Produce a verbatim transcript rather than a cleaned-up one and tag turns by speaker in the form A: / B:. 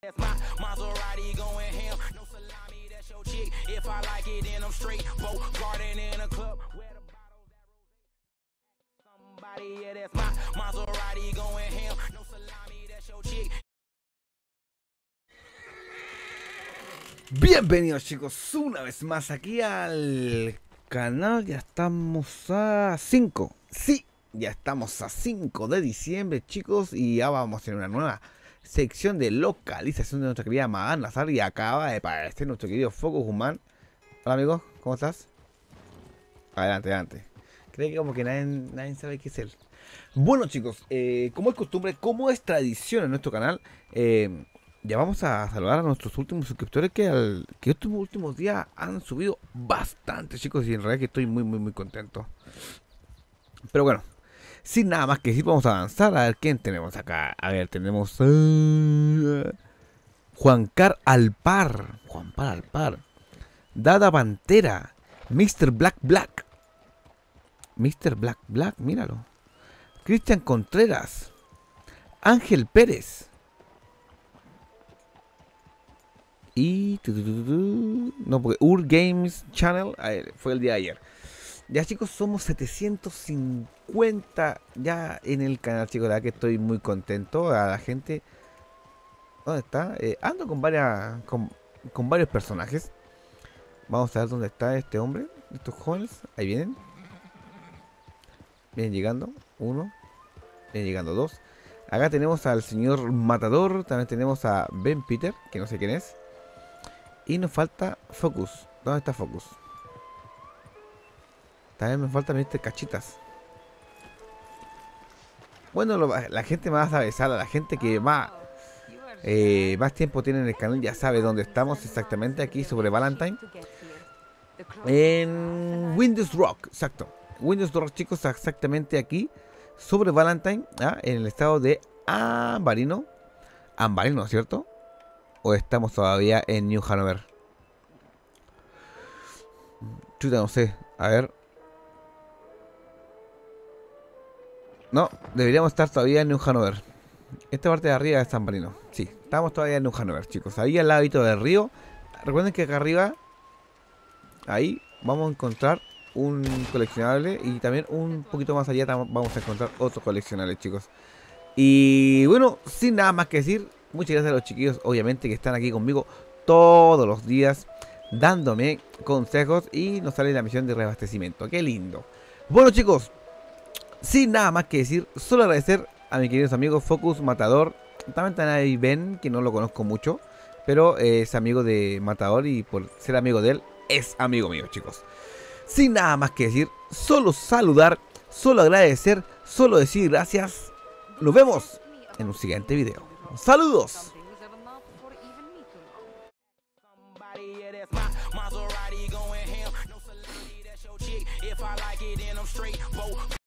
A: That's my Maserati going ham. No salami, that's your chick. If I like it, then I'm straight. Boat garden in a club. Where the bottles that rose. Somebody, yeah, that's my Maserati going ham. No salami, that's your chick.
B: Bienvenidos chicos una vez más aquí al canal. Ya estamos a cinco. Sí, ya estamos a cinco de diciembre chicos. Y ya vamos a tener una nueva sección de localización de nuestra querida Magan Nazar. Y acaba de aparecer nuestro querido Focus Human. Hola amigo, ¿cómo estás? Adelante, adelante. Creo que como que nadie, nadie sabe qué es él. Bueno chicos, eh, como es costumbre, como es tradición en nuestro canal, eh, ya vamos a saludar a nuestros últimos suscriptores que, al, que estos últimos días han subido bastante chicos. Y en realidad que estoy muy muy muy contento. Pero bueno, sin nada más que decir, vamos a avanzar. A ver quién tenemos acá. A ver, tenemos uh, Juancar Alpar. Juancar Alpar. Dada Pantera. mister Black Black. mister Black Black, míralo. Cristian Contreras. Ángel Pérez. Y... Tu, tu, tu, tu, no, porque Ur Games Channel ver, fue el día de ayer. Ya chicos, somos setecientos cincuenta ya en el canal chicos. La verdad que estoy muy contento. A la gente... ¿Dónde está? Eh, ando con varias con, con varios personajes. Vamos a ver dónde está este hombre. Estos jóvenes. Ahí vienen. Vienen llegando. Uno. Vienen llegando dos. Acá tenemos al señor Matador. También tenemos a Ben Peter, que no sé quién es. Y nos falta Focus. ¿Dónde está Focus? También me falta mister Cachitas. Bueno, lo, la gente más avesada, la gente que más, eh, más tiempo tiene en el canal ya sabe dónde estamos exactamente, aquí sobre Valentine. En Windows Rock, exacto. Windows Rock chicos, exactamente aquí sobre Valentine, ¿ah? En el estado de Ambarino. Ambarino, ¿cierto? ¿O estamos todavía en New Hanover? Chuta, no sé. A ver. No, deberíamos estar todavía en New Hanover. Esta parte de arriba es San Marino. Sí, estamos todavía en New Hanover, chicos. Ahí al lado del río. Recuerden que acá arriba, ahí vamos a encontrar un coleccionable. Y también un poquito más allá vamos a encontrar otro coleccionable, chicos. Y bueno, sin nada más que decir, muchas gracias a los chiquillos, obviamente, que están aquí conmigo todos los días, dándome consejos y nos sale la misión de reabastecimiento. ¡Qué lindo! Bueno, chicos, sin nada más que decir, solo agradecer a mis queridos amigos Focus, Matador. También están ahí Ben, que no lo conozco mucho, pero es amigo de Matador y por ser amigo de él, es amigo mío, chicos. Sin nada más que decir, solo saludar, solo agradecer, solo decir gracias. Nos vemos en un siguiente video. ¡Saludos!